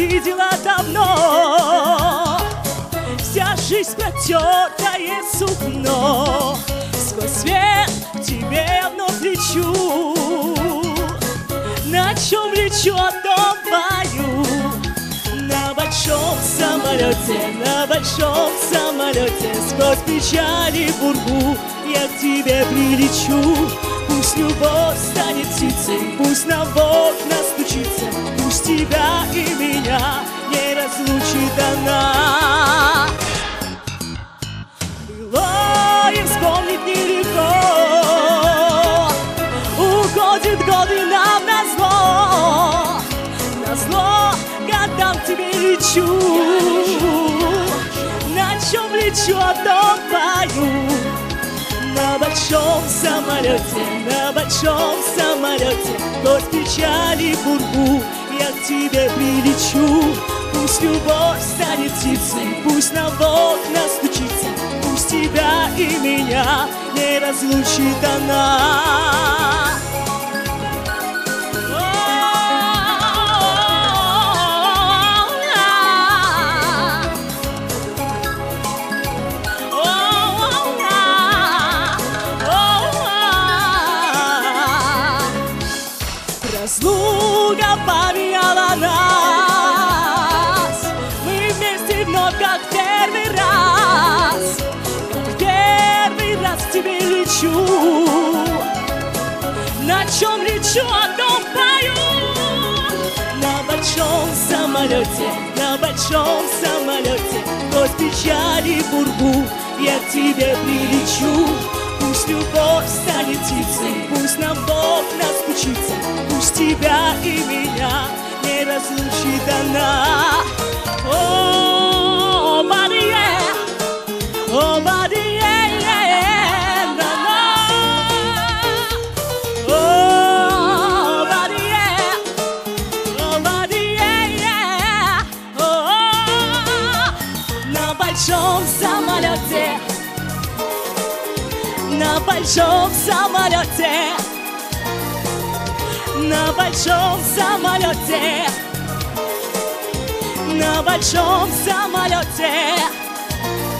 видела давно. Вся жизнь протертое сукно, сквозь свет к тебе я вновь лечу. На чем лечу, о том пою. На большом самолете, на большом самолете, сквозь печали бурбу я к тебе прилечу. Пусть любовь станет птицей, пусть на Бог настучится, пусть тебя и меня не разлучит она. Было и вспомнить нелегко, уходят годы нам назло. Назло годам к тебе лечу. На чем лечу, о том пою. На большом самолете, на большом самолете, сквозь печали бурбу я к тебе прилечу. Пусть любовь станет птицей, пусть на Бог настучится, пусть тебя и меня не разлучит она. Разлука поменяла нас, мы вместе вновь как в первый раз. Как в первый раз к тебе лечу. На чем лечу, о том пою. На большом самолете, на большом самолете, сквозь печали бурбу я к тебе прилечу. Пусть любовь станет птицей, пусть нам Бог настучится, пусть тебя и меня не разлучит она. О, body, yeah. О, body, yeah, yeah, na, na. О, body, yeah. О, body, yeah, yeah. О, на большом самолете, на большом самолете, на большом самолете, на большом самолете,